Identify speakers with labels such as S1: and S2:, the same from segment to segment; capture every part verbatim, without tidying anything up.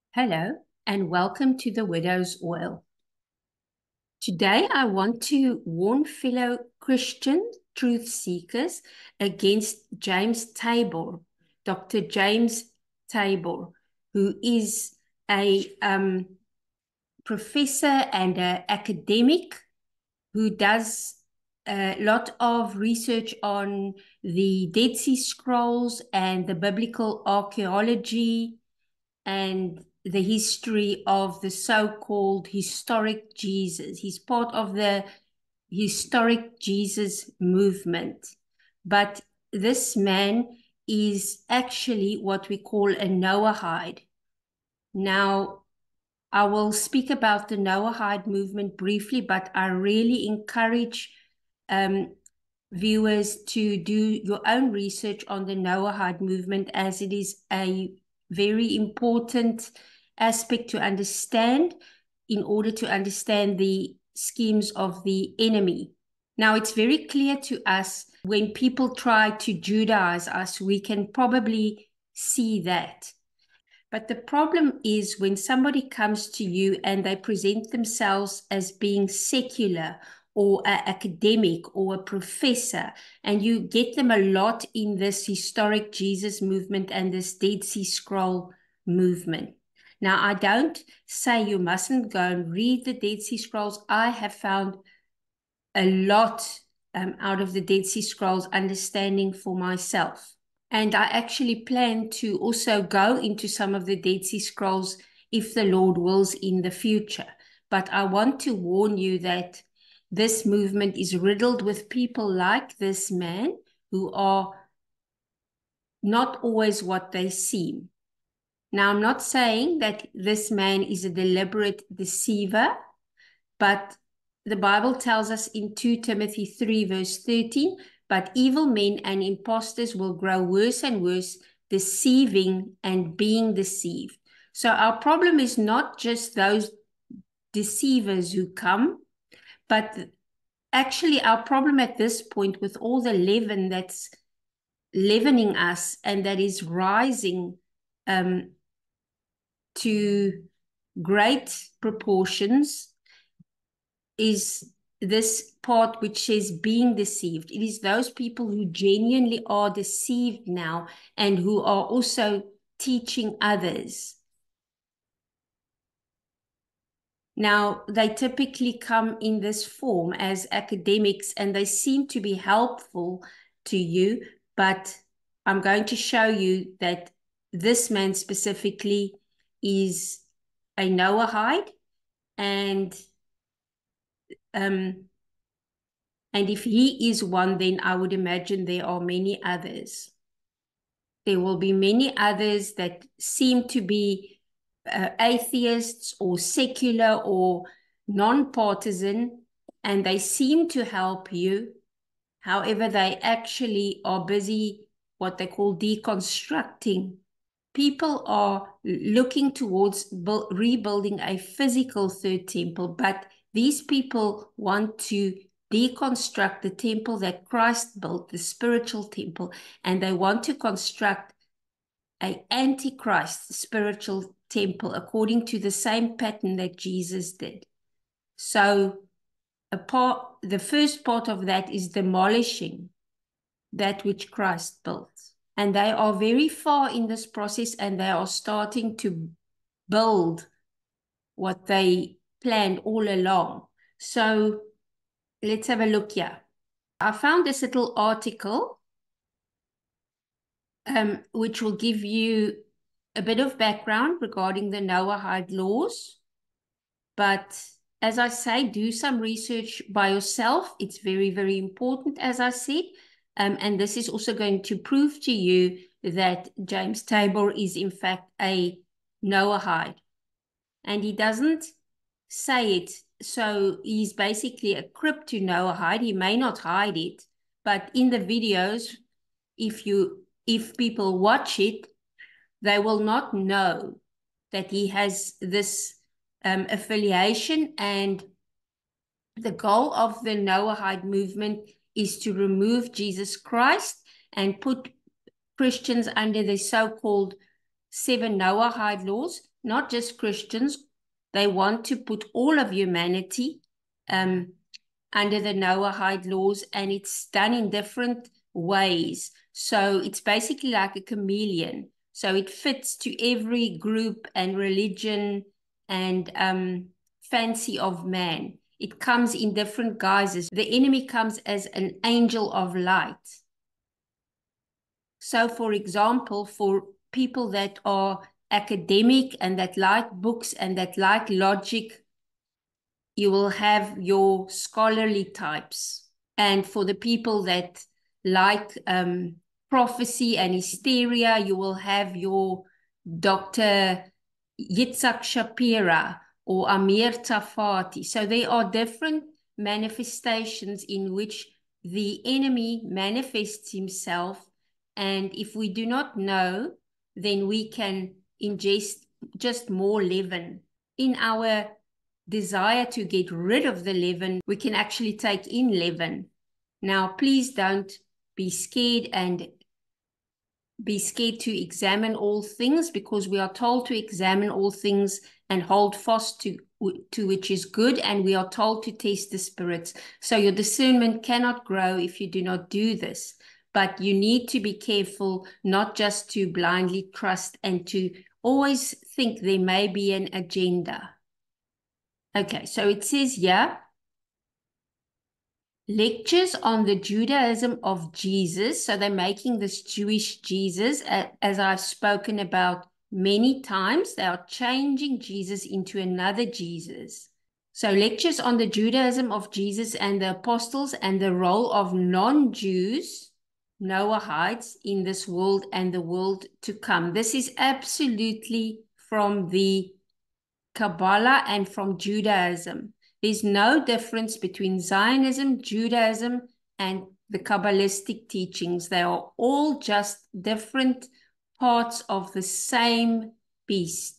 S1: Hello, and welcome to the Widow's Oil. Today, I want to warn fellow Christian truth seekers against James Tabor, Doctor James Tabor, who is a um, professor and an academic who does a lot of research on the Dead Sea Scrolls and the biblical archaeology and the history of the so-called historic Jesus. He's part of the historic Jesus movement. But this man is actually what we call a Noahide. Now, I will speak about the Noahide movement briefly, but I really encourage um, viewers to do your own research on the Noahide movement, as it is a very important aspect to understand in order to understand the schemes of the enemy. Now, it's very clear to us when people try to Judaize us, we can probably see that. But the problem is when somebody comes to you and they present themselves as being secular or an academic or a professor, and you get them a lot in this historic Jesus movement and this Dead Sea Scroll movement. Now, I don't say you mustn't go and read the Dead Sea Scrolls. I have found a lot um, out of the Dead Sea Scrolls understanding for myself. And I actually plan to also go into some of the Dead Sea Scrolls if the Lord wills in the future. But I want to warn you that this movement is riddled with people like this man who are not always what they seem. Now, I'm not saying that this man is a deliberate deceiver, but the Bible tells us in Second Timothy three verse thirteen, but evil men and impostors will grow worse and worse, deceiving and being deceived. So our problem is not just those deceivers who come, but actually our problem at this point with all the leaven that's leavening us and that is rising um, to great proportions is this part which says being deceived. It is those people who genuinely are deceived now and who are also teaching others. Now, they typically come in this form as academics and they seem to be helpful to you, but I'm going to show you that this man specifically is a Noahide, and um, and if he is one, then I would imagine there are many others. There will be many others that seem to be uh, atheists or secular or non-partisan, and they seem to help you. However, they actually are busy what they call deconstructing. People are looking towards rebuilding a physical third temple, but these people want to deconstruct the temple that Christ built, the spiritual temple, and they want to construct an antichrist spiritual temple according to the same pattern that Jesus did. So a part, the first part of that is demolishing that which Christ built. And they are very far in this process, and they are starting to build what they planned all along. So let's have a look here. I found this little article um, which will give you a bit of background regarding the Noahide laws. But as I say, do some research by yourself. It's very, very important, as I said. Um, and this is also going to prove to you that James Tabor is in fact a Noahide. And he doesn't say it, so he's basically a crypto Noahide. He may not hide it, but in the videos, if you if people watch it, they will not know that he has this um, affiliation. And the goal of the Noahide movement is to remove Jesus Christ and put Christians under the so-called seven Noahide laws, not just Christians. They want to put all of humanity um, under the Noahide laws, and it's done in different ways. So it's basically like a chameleon. So it fits to every group and religion and um, fancy of man. It comes in different guises. The enemy comes as an angel of light. So, for example, for people that are academic and that like books and that like logic, you will have your scholarly types. And for the people that like um, prophecy and hysteria, you will have your Doctor Yitzhak Shapira or Amir Tafati. So there are different manifestations in which the enemy manifests himself. And if we do not know, then we can ingest just more leaven. In our desire to get rid of the leaven, we can actually take in leaven. Now, please don't be scared and be scared to examine all things, because we are told to examine all things and hold fast to, to which is good, and we are told to test the spirits. So your discernment cannot grow if you do not do this. But you need to be careful not just to blindly trust and to always think there may be an agenda. Okay, so it says here, lectures on the Judaism of Jesus. So they're making this Jewish Jesus, as I've spoken about many times. They are changing Jesus into another Jesus. So lectures on the Judaism of Jesus and the apostles and the role of non-Jews, Noahites, in this world and the world to come. This is absolutely from the Kabbalah and from Judaism. There's no difference between Zionism, Judaism, and the Kabbalistic teachings. They are all just different parts of the same beast.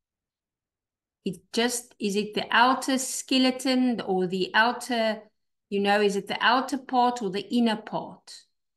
S1: It just, is it the outer skeleton or the outer, you know, is it the outer part or the inner part?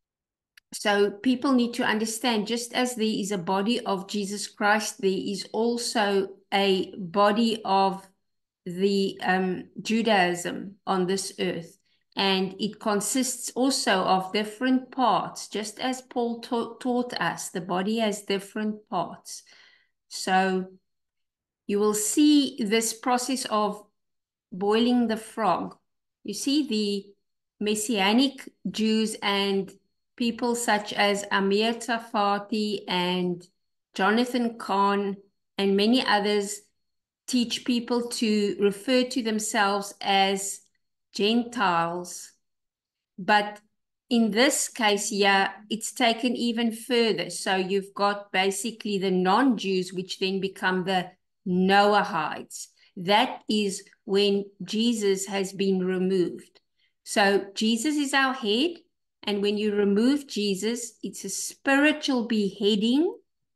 S1: So people need to understand, just as there is a body of Jesus Christ, there is also a body of the um, Judaism on this earth. And it consists also of different parts, just as Paul ta taught us. The body has different parts. So you will see this process of boiling the frog. You see the Messianic Jews and people such as Amir Tafati and Jonathan Kahn and many others teach people to refer to themselves as Gentiles. But in this case, yeah, it's taken even further. So you've got basically the non-Jews, which then become the Noahites. That is when Jesus has been removed. So Jesus is our head, and when you remove Jesus, it's a spiritual beheading.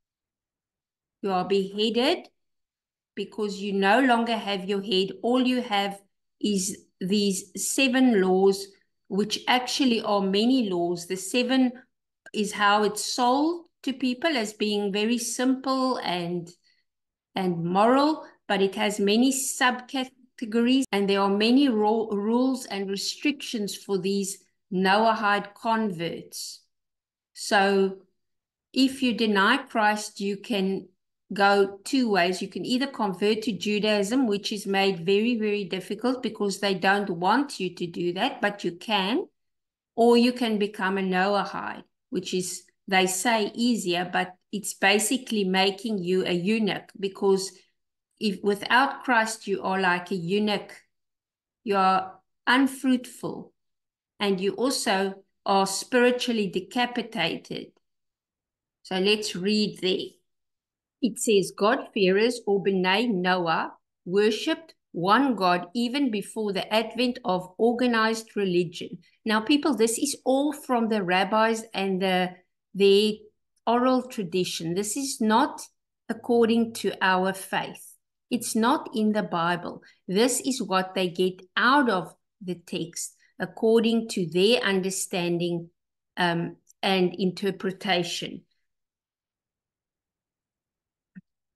S1: You are beheaded because you no longer have your head. All you have is these seven laws, which actually are many laws. The seven is how it's sold to people as being very simple and, and moral, but it has many subcategories, and there are many rules and restrictions for these Noahide converts. So if you deny Christ, you can go two ways. You can either convert to Judaism, which is made very, very difficult because they don't want you to do that, but you can, or you can become a Noahide, which is, they say, easier, but it's basically making you a eunuch, because if without Christ you are like a eunuch, you are unfruitful, and you also are spiritually decapitated. So let's read there. It says, God-fearers or B'nai Noah worshipped one God even before the advent of organized religion. Now, people, this is all from the rabbis and the, their oral tradition. This is not according to our faith. It's not in the Bible. This is what they get out of the text according to their understanding um, and interpretation.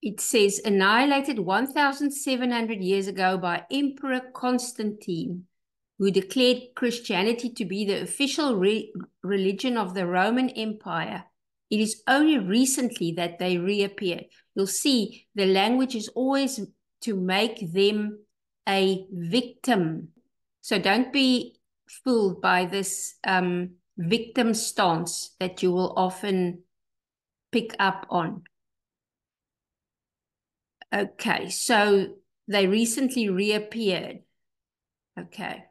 S1: it says, annihilated one thousand seven hundred years ago by Emperor Constantine, who declared Christianity to be the official re religion of the Roman Empire. It is only recently that they reappeared. You'll see the language is always to make them a victim. So don't be fooled by this um, victim stance that you will often pick up on. Okay, so they recently reappeared. Okay.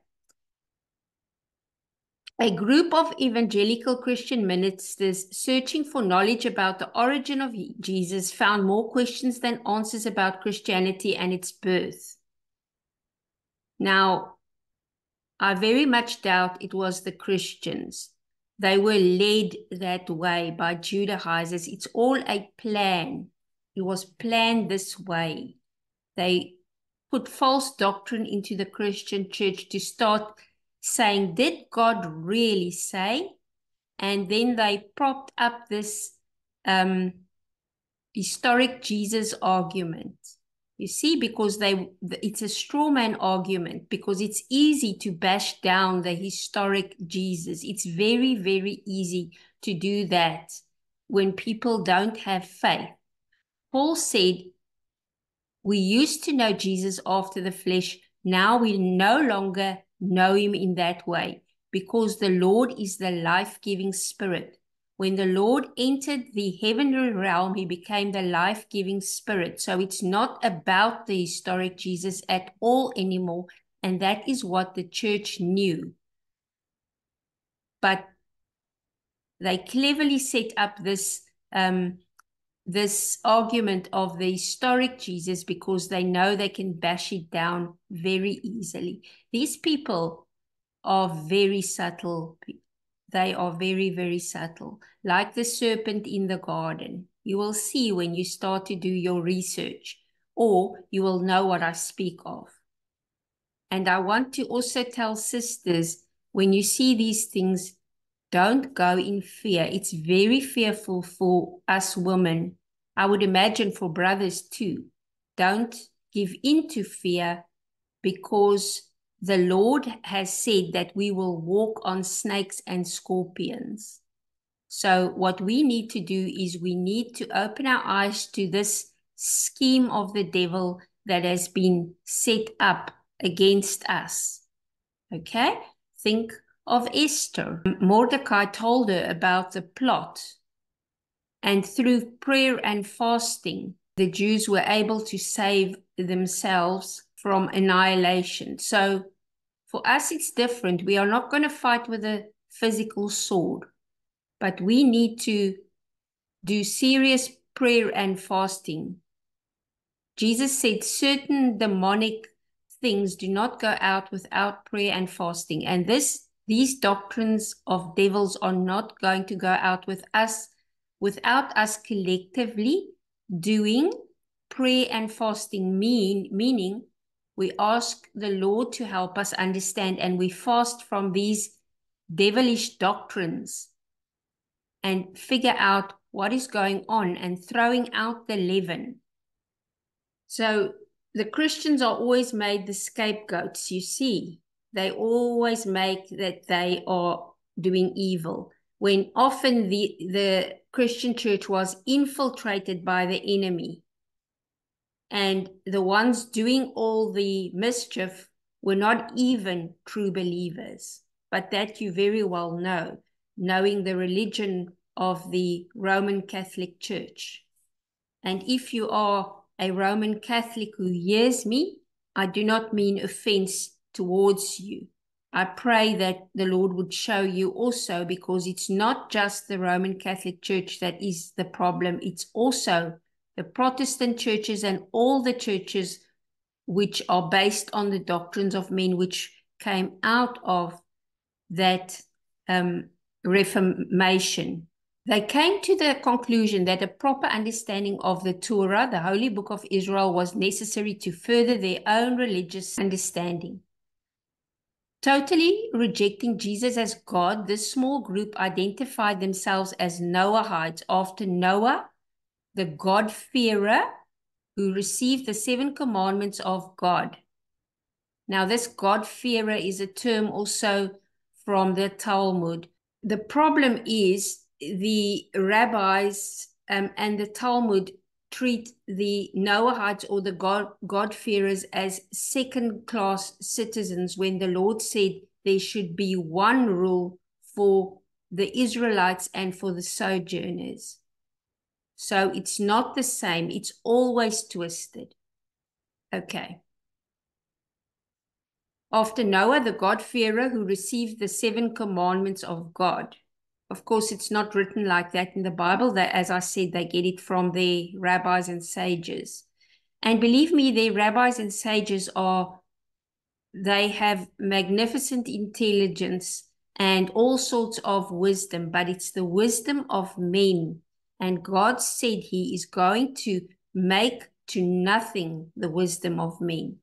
S1: A group of evangelical Christian ministers searching for knowledge about the origin of Jesus found more questions than answers about Christianity and its birth. Now, I very much doubt it was the Christians. They were led that way by Judaizers. It's all a plan. It was planned this way. They put false doctrine into the Christian church to start saying, did God really say? And then they propped up this um, historic Jesus argument. You see, because they it's a straw man argument, because it's easy to bash down the historic Jesus. It's very, very easy to do that when people don't have faith. Paul said, we used to know Jesus after the flesh. Now we no longer know him in that way, because the Lord is the life-giving spirit. When the Lord entered the heavenly realm, he became the life-giving spirit. So it's not about the historic Jesus at all anymore. And that is what the church knew. But they cleverly set up this um, this argument of the historic Jesus because they know they can bash it down very easily. These people are very subtle. They are very, very subtle. Like the serpent in the garden. You will see when you start to do your research, or you will know what I speak of. And I want to also tell sisters, when you see these things, don't go in fear. It's very fearful for us women. I would imagine for brothers too. Don't give in to fear, because the Lord has said that we will walk on snakes and scorpions. So what we need to do is we need to open our eyes to this scheme of the devil that has been set up against us. Okay? Think of Esther. Mordecai told her about the plot, and through prayer and fasting, the Jews were able to save themselves from annihilation. So for us, it's different. We are not going to fight with a physical sword, but we need to do serious prayer and fasting. Jesus said certain demonic things do not go out without prayer and fasting. And this, these doctrines of devils are not going to go out with us without us collectively doing prayer and fasting, mean, meaning we ask the Lord to help us understand, and we fast from these devilish doctrines and figure out what is going on and throwing out the leaven. So the Christians are always made the scapegoats, you see. They always make that they are doing evil, when often the, the Christian church was infiltrated by the enemy. And the ones doing all the mischief were not even true believers. But that you very well know, knowing the religion of the Roman Catholic Church. And if you are a Roman Catholic who hears me, I do not mean offense towards you. I pray that the Lord would show you also, because it's not just the Roman Catholic Church that is the problem. It's also the Protestant churches and all the churches which are based on the doctrines of men, which came out of that um, Reformation. They came to the conclusion that a proper understanding of the Torah, the Holy Book of Israel, was necessary to further their own religious understanding. Totally rejecting Jesus as God, this small group identified themselves as Noahites after Noah, the God-fearer, who received the seven commandments of God. Now, this God-fearer is a term also from the Talmud. The problem is the rabbis um, and the Talmud treat the Noahites or the God, God-fearers as second-class citizens when the Lord said there should be one rule for the Israelites and for the sojourners. So it's not the same. It's always twisted. Okay. After Noah, the God-fearer who received the seven commandments of God. Of course, it's not written like that in the Bible. That, as I said, they get it from their rabbis and sages. And believe me, their rabbis and sages are, they have magnificent intelligence and all sorts of wisdom, but it's the wisdom of men. And God said he is going to make to nothing the wisdom of men.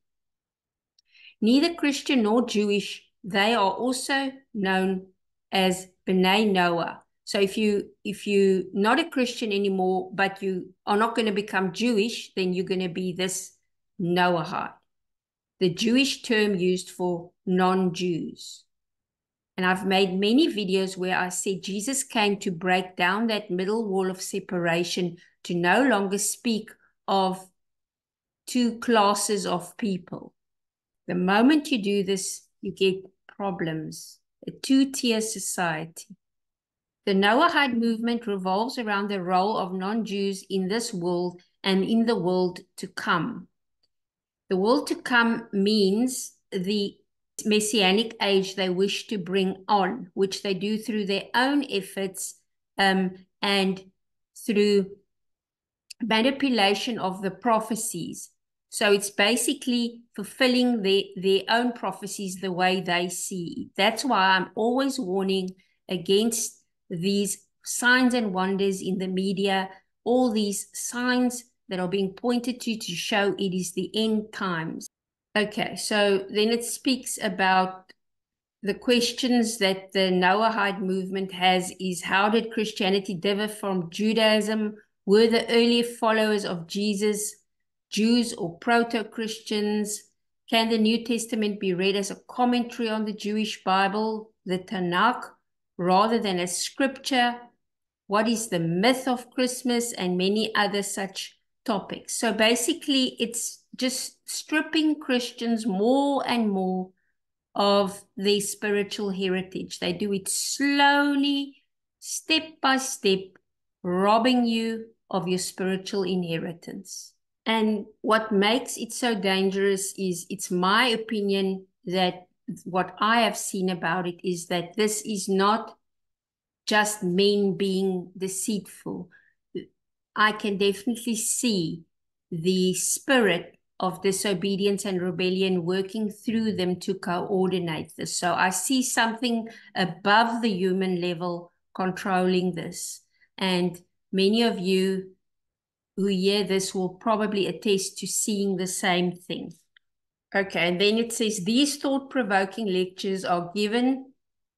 S1: Neither Christian nor Jewish, they are also known as B'nai Noah. So if you if you're not a Christian anymore, but you are not going to become Jewish, then you're going to be this Noahite, the Jewish term used for non-Jews. And I've made many videos where I said Jesus came to break down that middle wall of separation, to no longer speak of two classes of people. The moment you do this, you get problems, a two-tier society. The Noahide movement revolves around the role of non-Jews in this world and in the world to come. The world to come means the messianic age they wish to bring on, which they do through their own efforts um, and through manipulation of the prophecies. So it's basically fulfilling their, their own prophecies the way they see it. That's why I'm always warning against these signs and wonders in the media, all these signs that are being pointed to to show it is the end times. Okay, so then it speaks about the questions that the Noahide movement has is, how did Christianity differ from Judaism? Were the early followers of Jesus Jews or proto-Christians? Can the New Testament be read as a commentary on the Jewish Bible, the Tanakh, rather than as scripture? What is the myth of Christmas? And many other such topics. So basically, it's just stripping Christians more and more of their spiritual heritage. They do it slowly, step by step, robbing you of your spiritual inheritance. And what makes it so dangerous is, it's my opinion that what I have seen about it is that this is not just men being deceitful. I can definitely see the spirit of disobedience and rebellion working through them to coordinate this. So I see something above the human level controlling this. And many of you who hear this will probably attest to seeing the same thing. Okay, and then it says, these thought-provoking lectures are given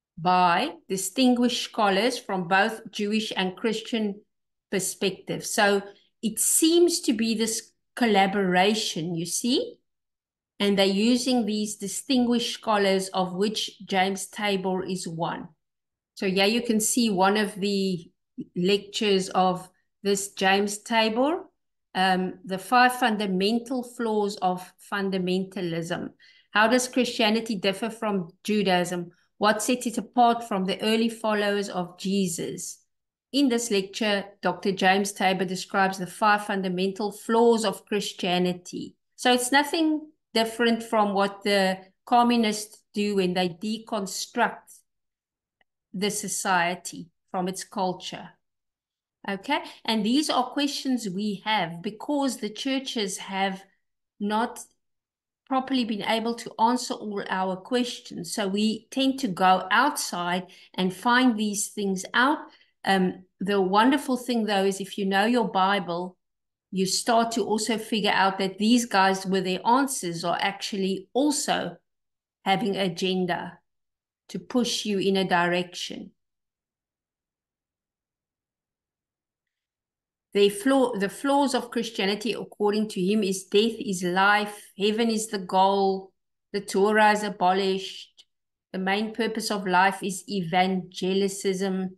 S1: by distinguished scholars from both Jewish and Christian perspectives. So it seems to be this collaboration, you see, and they're using these distinguished scholars, of which James Tabor is one. So yeah, you can see one of the lectures of this James Tabor, um, the five fundamental flaws of fundamentalism. How does Christianity differ from Judaism? What sets it apart from the early followers of Jesus? In this lecture, Doctor James Tabor describes the five fundamental flaws of Christianity. So it's nothing different from what the communists do when they deconstruct the society from its culture. Okay, and these are questions we have because the churches have not properly been able to answer all our questions. So we tend to go outside and find these things out. Um, the wonderful thing, though, is if you know your Bible, you start to also figure out that these guys with their answers are actually also having an agenda to push you in a direction. The flaw, the flaws of Christianity, according to him, is death is life, heaven is the goal, the Torah is abolished, the main purpose of life is evangelicism,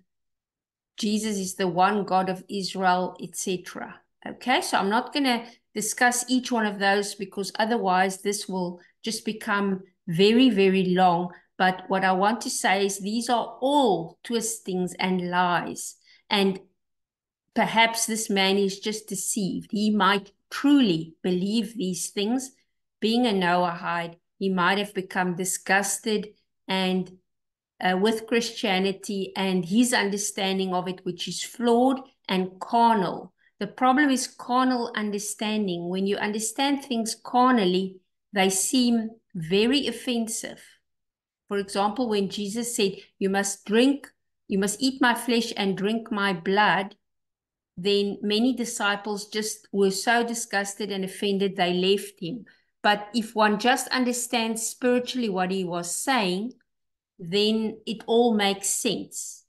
S1: Jesus is the one God of Israel, et cetera. Okay, so I'm not going to discuss each one of those because otherwise this will just become very, very long. But what I want to say is these are all twistings and lies. And perhaps this man is just deceived. He might truly believe these things. Being a Noahide, he might have become disgusted and uh, with Christianity and his understanding of it, which is flawed and carnal. The problem is carnal understanding. When you understand things carnally, they seem very offensive. For example, when Jesus said, you must drink, you must eat my flesh and drink my blood, then many disciples just were so disgusted and offended, they left him. But if one just understands spiritually what he was saying, then it all makes sense.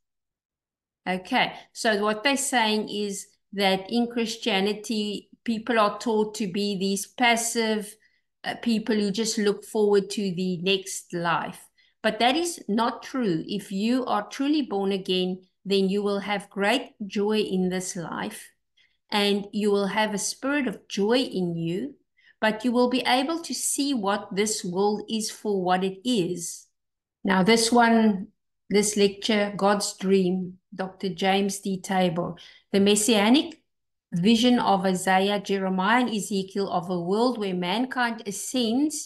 S1: Okay, so what they're saying is that in Christianity, people are taught to be these passive uh, people who just look forward to the next life. But that is not true. If you are truly born again, then you will have great joy in this life, and you will have a spirit of joy in you, but you will be able to see what this world is for what it is. Now, this one, this lecture, God's Dream, Doctor James D. Tabor, the Messianic vision of Isaiah, Jeremiah, and Ezekiel of a world where mankind ascends.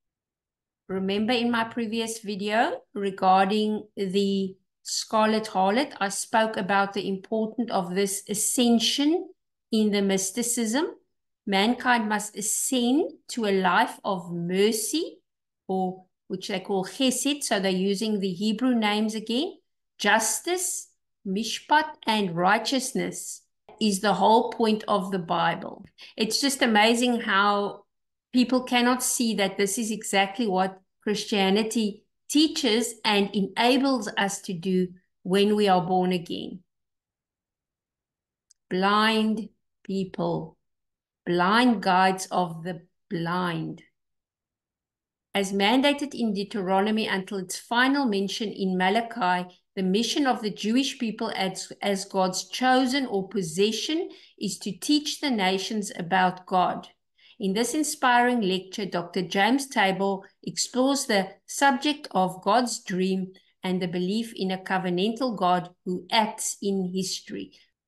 S1: Remember in my previous video regarding the Scarlet Harlot, I spoke about the importance of this ascension in the mysticism. Mankind must ascend to a life of mercy, or which they call chesed, so they're using the Hebrew names again. Justice, mishpat, and righteousness is the whole point of the Bible. It's just amazing how people cannot see that this is exactly what Christianity teaches and enables us to do when we are born again. Blind people, blind guides of the blind. As mandated in Deuteronomy until its final mention in Malachi, the mission of the Jewish people as, as God's chosen or possession is to teach the nations about God. In this inspiring lecture, Doctor James Tabor explores the subject of God's dream and the belief in a covenantal God who acts in history.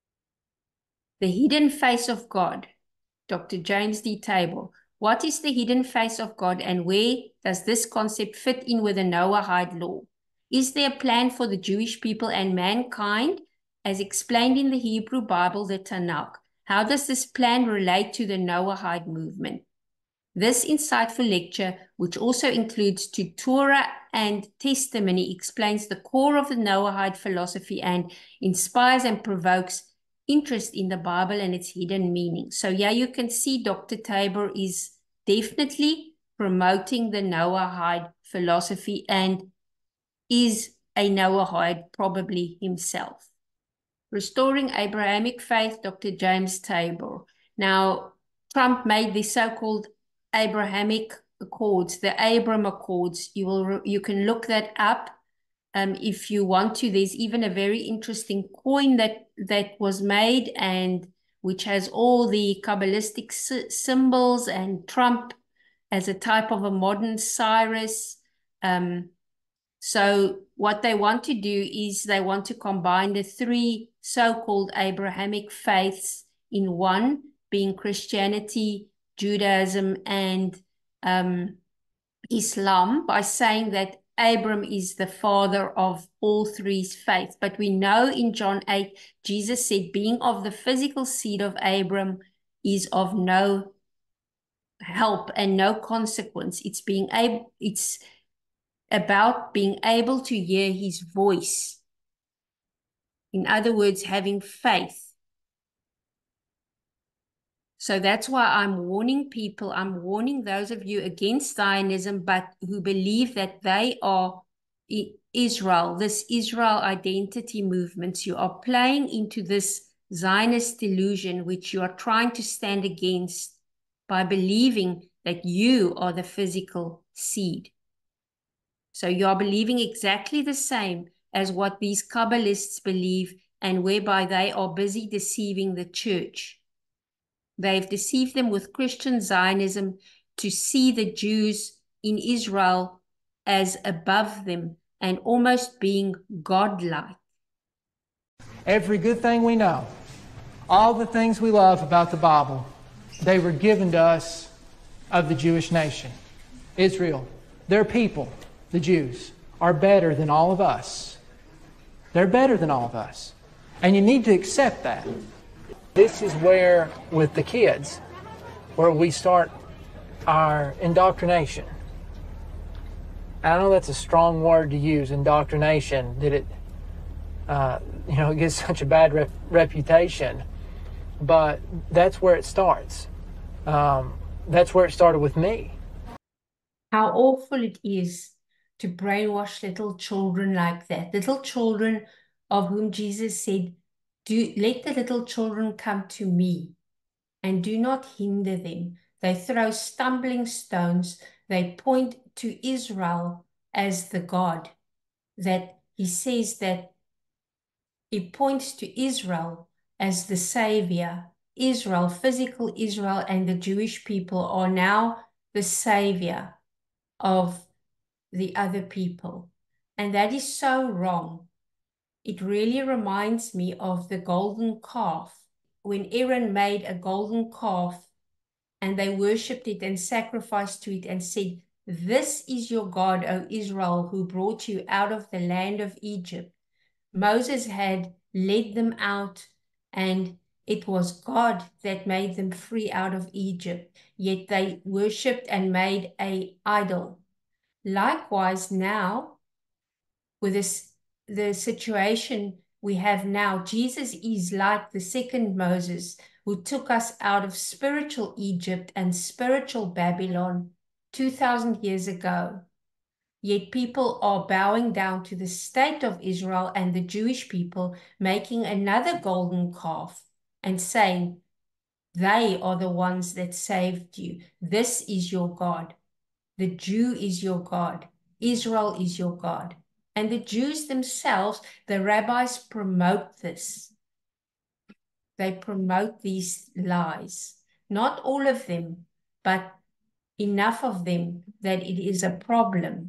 S1: The hidden face of God, Doctor James D. Tabor. What is the hidden face of God, and where does this concept fit in with the Noahide law? Is there a plan for the Jewish people and mankind as explained in the Hebrew Bible, the Tanakh? How does this plan relate to the Noahide movement? This insightful lecture, which also includes to Torah and testimony, explains the core of the Noahide philosophy and inspires and provokes interest in the Bible and its hidden meaning. So yeah, you can see Doctor Tabor is definitely promoting the Noahide philosophy and is a Noahide probably himself. Restoring Abrahamic Faith, Doctor James Tabor. Now, Trump made the so-called Abrahamic Accords, the Abram Accords. You will you can look that up um, if you want to. There's even a very interesting coin that that was made and which has all the Kabbalistic symbols and Trump as a type of a modern Cyrus. Um, so what they want to do is they want to combine the three so-called Abrahamic faiths in one, being Christianity, Judaism, and um, Islam, by saying that Abram is the father of all three faiths. But we know in John eight, Jesus said, being of the physical seed of Abram is of no help and no consequence. It's being able, it's about being able to hear his voice. In other words, having faith. So that's why I'm warning people, I'm warning those of you against Zionism, but who believe that they are Israel, this Israel identity movement. You are playing into this Zionist delusion, which you are trying to stand against by believing that you are the physical seed. So you are believing exactly the same as what these Kabbalists believe, and whereby they are busy deceiving the church. They've deceived them with Christian Zionism to see the Jews in Israel as above them and almost being godlike.
S2: Every good thing we know, all the things we love about the Bible, they were given to us of the Jewish nation. Israel, their people, the Jews, are better than all of us. They're better than all of us. And you need to accept that. This is where, with the kids, where we start our indoctrination. I know that's a strong word to use, indoctrination, that it, uh, you know, it gets such a bad rep reputation. But that's where it starts. Um, that's where it started with me.
S1: How awful it is to brainwash little children like that. Little children of whom Jesus said, "Do let the little children come to me and do not hinder them." They throw stumbling stones. They point to Israel as the God. That he says that he points to Israel as the Savior. Israel, physical Israel, and the Jewish people are now the Savior of the other people. And that is so wrong. It really reminds me of the golden calf. When Aaron made a golden calf and they worshipped it and sacrificed to it and said, "This is your God, O Israel, who brought you out of the land of Egypt." Moses had led them out, and it was God that made them free out of Egypt, yet they worshipped and made an idol. Likewise, now, with this, the situation we have now, Jesus is like the second Moses, who took us out of spiritual Egypt and spiritual Babylon two thousand years ago. Yet people are bowing down to the state of Israel and the Jewish people, making another golden calf and saying, they are the ones that saved you. This is your God. The Jew is your God. Israel is your God. And the Jews themselves, the rabbis promote this. They promote these lies. Not all of them, but enough of them that it is a problem.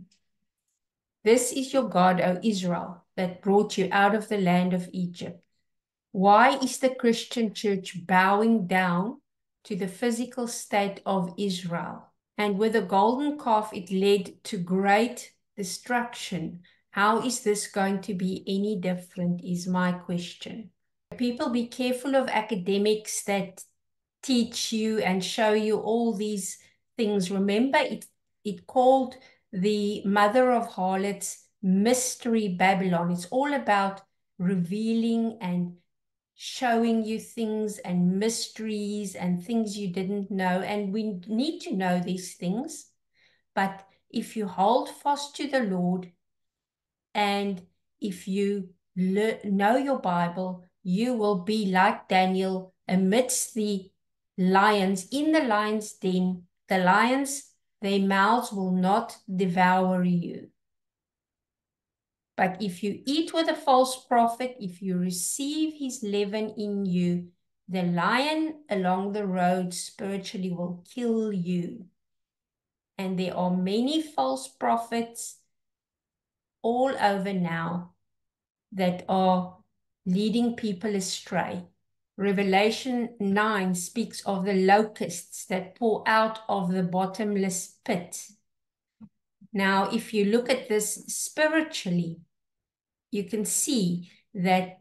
S1: This is your God, O Israel, that brought you out of the land of Egypt. Why is the Christian church bowing down to the physical state of Israel? And with the golden calf, it led to great destruction. How is this going to be any different is my question. People, be careful of academics that teach you and show you all these things. Remember, it, it called the mother of harlots Mystery Babylon. It's all about revealing and showing you things and mysteries and things you didn't know. And we need to know these things. But if you hold fast to the Lord and if you know your Bible, you will be like Daniel amidst the lions, in the lion's den. The lions, their mouths will not devour you. But if you eat with a false prophet, if you receive his leaven in you, the lion along the road spiritually will kill you. And there are many false prophets all over now that are leading people astray. Revelation nine speaks of the locusts that pour out of the bottomless pit. Now, if you look at this spiritually, you can see that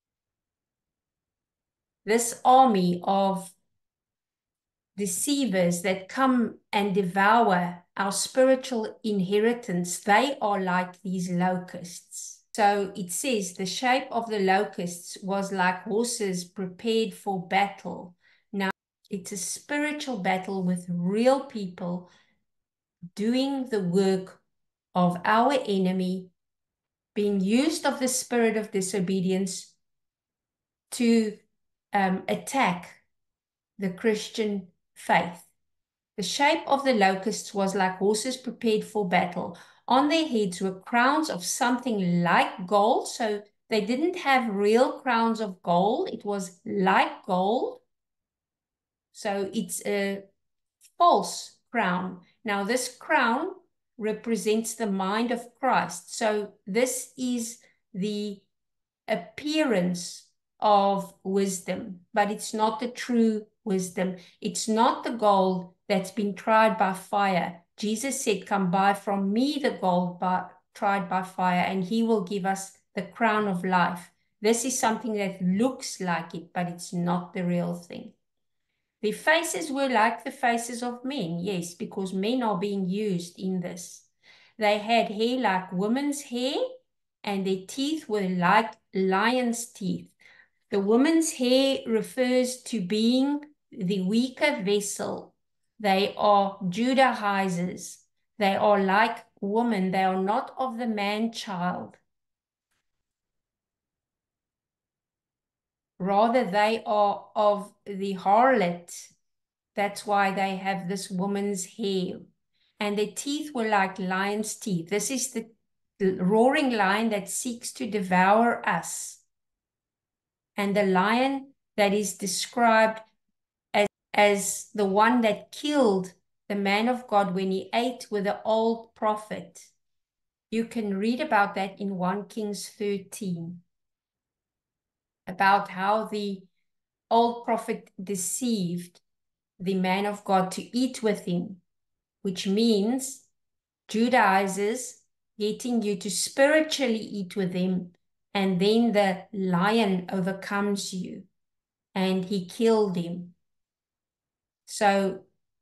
S1: this army of deceivers that come and devour our spiritual inheritance, they are like these locusts. So it says the shape of the locusts was like horses prepared for battle. Now, it's a spiritual battle with real people doing the work of our enemy, being used of the spirit of disobedience to um, attack the Christian faith. The shape of the locusts was like horses prepared for battle. On their heads were crowns of something like gold. So they didn't have real crowns of gold. It was like gold. So it's a false crown. Now this crown represents the mind of Christ. So this is the appearance of wisdom, but it's not the true wisdom. It's not the gold that's been tried by fire. Jesus said, come buy from me the gold by, tried by fire, and he will give us the crown of life. This is something that looks like it, but it's not the real thing. Their faces were like the faces of men, yes, because men are being used in this. They had hair like women's hair, and their teeth were like lion's teeth. The woman's hair refers to being the weaker vessel. They are Judaizers. They are like women. They are not of the man-child. Rather, they are of the harlot. That's why they have this woman's hair. And their teeth were like lion's teeth. This is the, the roaring lion that seeks to devour us. And the lion that is described as, as the one that killed the man of God when he ate with the old prophet. You can read about that in First Kings thirteen. About how the old prophet deceived the man of God to eat with him, which means Judaizers getting you to spiritually eat with them, and then the lion overcomes you, and he killed him. So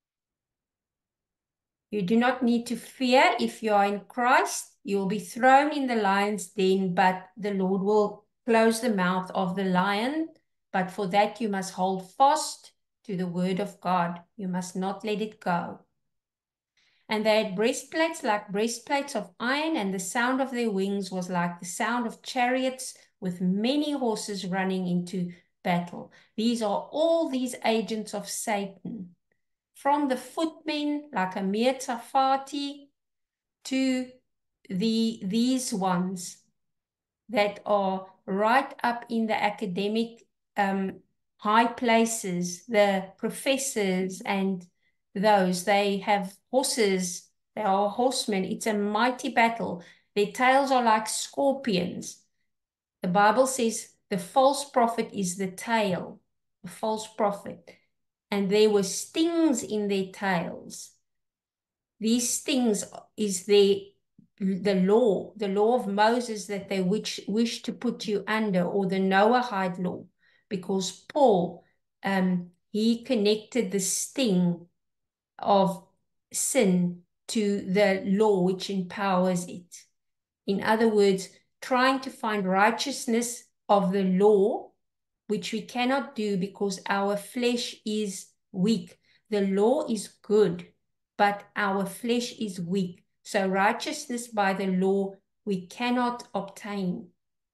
S1: you do not need to fear. If you are in Christ, you will be thrown in the lion's den, but the Lord will close the mouth of the lion. But for that, you must hold fast to the word of God. You must not let it go. And they had breastplates like breastplates of iron, and the sound of their wings was like the sound of chariots with many horses running into battle. These are all these agents of Satan, from the footmen like Amir Tafati to the these ones that are right up in the academic um, high places, the professors and those. They have horses, they are horsemen. It's a mighty battle. Their tails are like scorpions. The Bible says the false prophet is the tail, the false prophet. And there were stings in their tails. These stings is the, the law, the law of Moses that they wish, wish to put you under, or the Noahide law, because Paul, um, he connected the sting of sin to the law which empowers it. In other words, trying to find righteousness of the law, which we cannot do because our flesh is weak. The law is good, but our flesh is weak. So righteousness by the law we cannot obtain.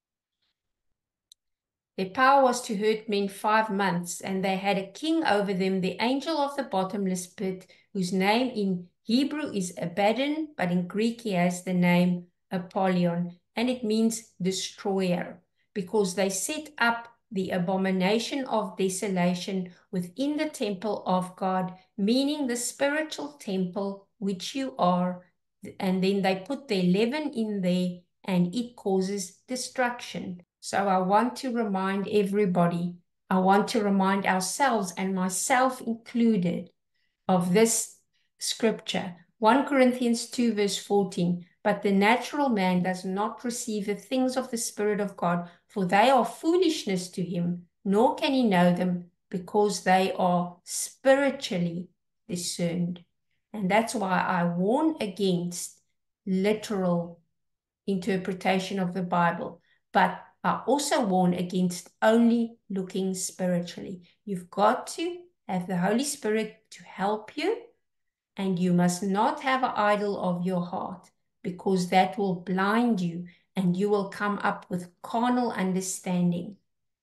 S1: Their power was to hurt men five months, and they had a king over them, the angel of the bottomless pit, whose name in Hebrew is Abaddon, but in Greek he has the name Apollyon, and it means destroyer, because they set up the abomination of desolation within the temple of God, meaning the spiritual temple which you are, and then they put their leaven in there, and it causes destruction. So I want to remind everybody, I want to remind ourselves, and myself included, of this scripture. First Corinthians two verse fourteen, but the natural man does not receive the things of the Spirit of God, for they are foolishness to him, nor can he know them, because they are spiritually discerned. And that's why I warn against literal interpretation of the Bible, but I also warn against only looking spiritually. You've got to have the Holy Spirit to help you, and you must not have an idol of your heart, because that will blind you and you will come up with carnal understanding.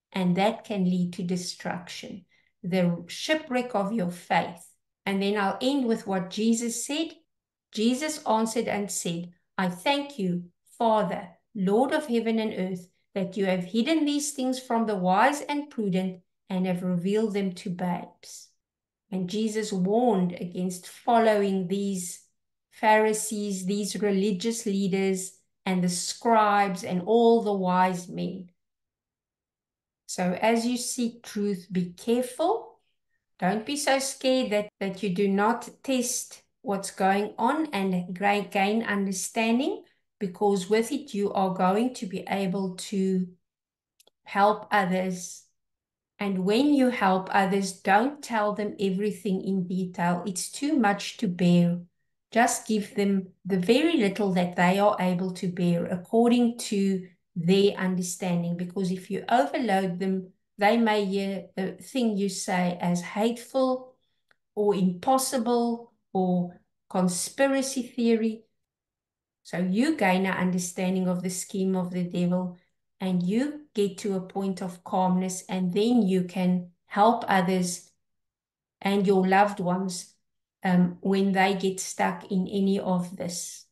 S1: and that can lead to destruction, the shipwreck of your faith. And then I'll end with what Jesus said. Jesus answered and said, I thank you, Father, Lord of heaven and earth, that you have hidden these things from the wise and prudent and have revealed them to babes. And Jesus warned against following these Pharisees, these religious leaders, and the scribes and all the wise men. So as you seek truth, be careful. Don't be so scared that, that you do not test what's going on and gain understanding, because with it you are going to be able to help others. And when you help others, don't tell them everything in detail. It's too much to bear. Just give them the very little that they are able to bear according to their understanding. Because if you overload them, they may hear the thing you say as hateful or impossible or conspiracy theory. So you gain an understanding of the scheme of the devil, and you get to a point of calmness, and then you can help others and your loved ones um, when they get stuck in any of this.